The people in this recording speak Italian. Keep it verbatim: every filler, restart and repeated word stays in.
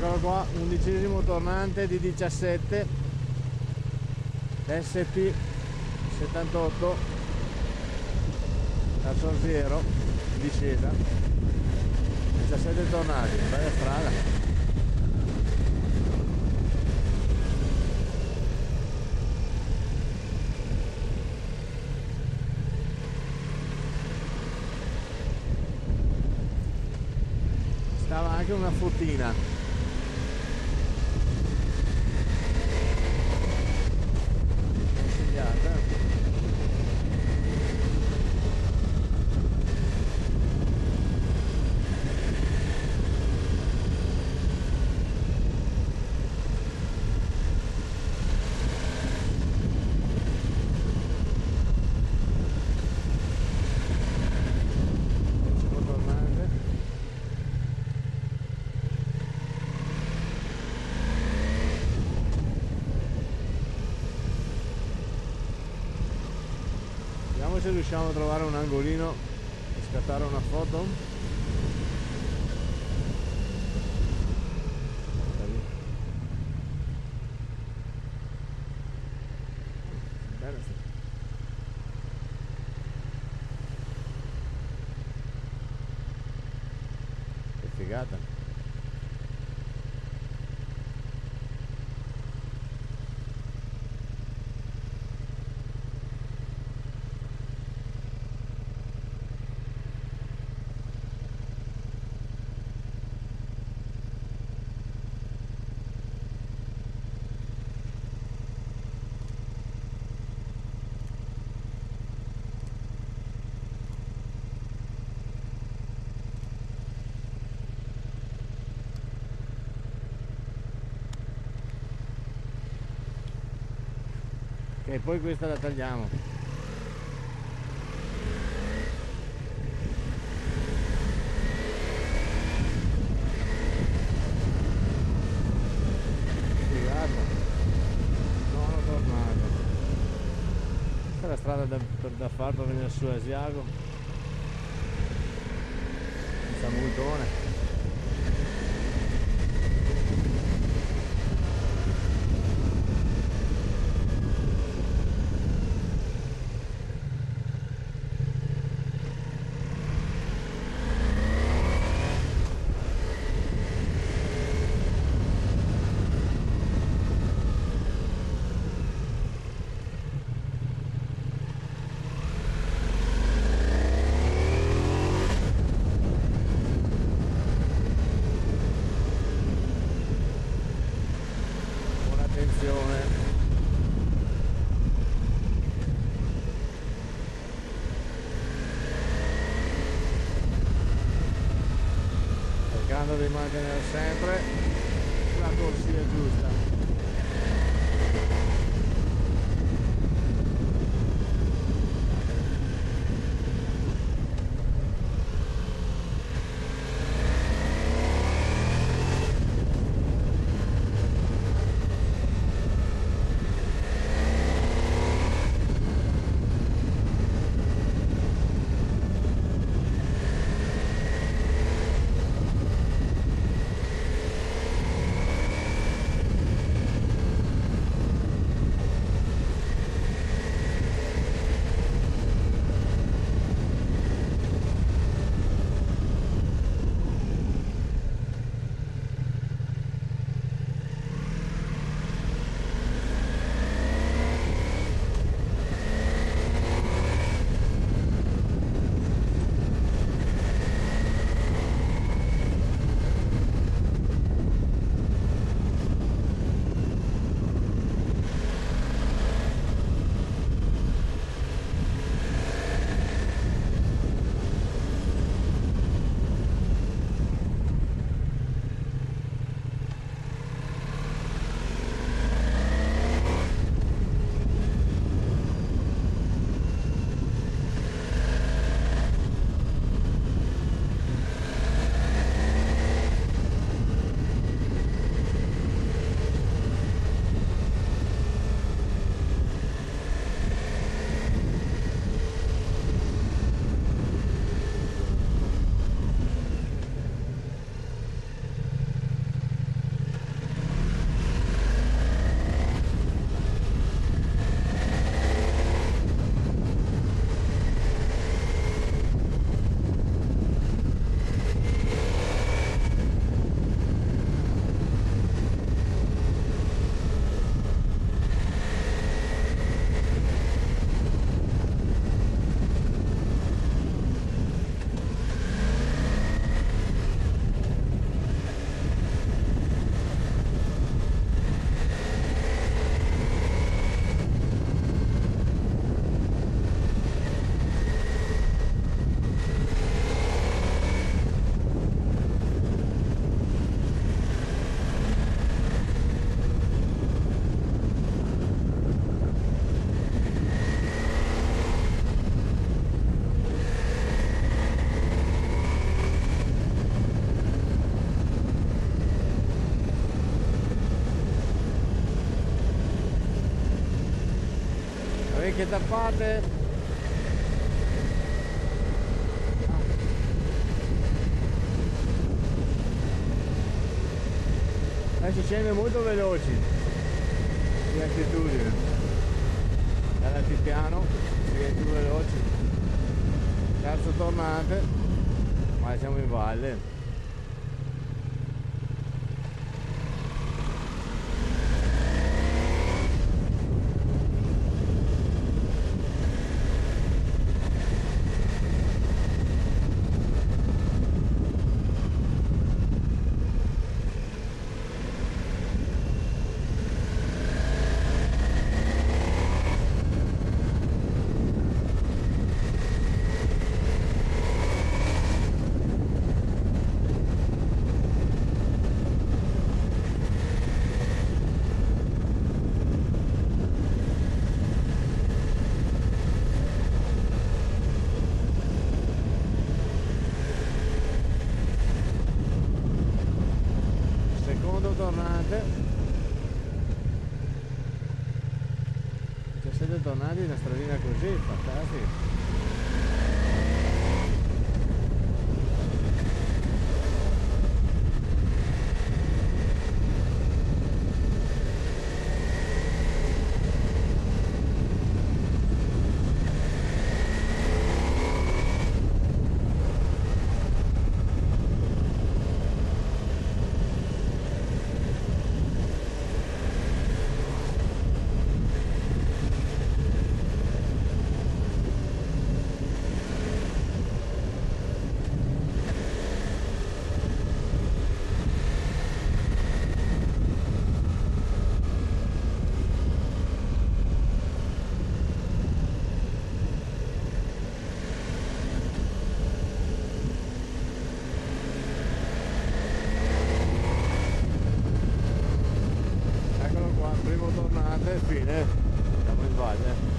Eccolo qua, undicesimo tornante di diciassette S P settantotto da Sorziero in discesa, diciassette tornati, bella strada. Stava anche una fottina. Consigliata. Se riusciamo a trovare un angolino e scattare una foto. Bella, che figata. E poi questa la tagliamo. Figata. Nono tornato. Questa è la strada da, per, da fare per venire su Asiago. Senza multone. Cercando di mantenere sempre la corsia giusta. che tappate. Eh, si scende molto veloci di altitudine, dall'altipiano si viene più veloci. Terzo tornante, ma siamo in valle. Tornate, diciassette tornati in una stradina così, fantastico. Primo tornante, fine, siamo in valle.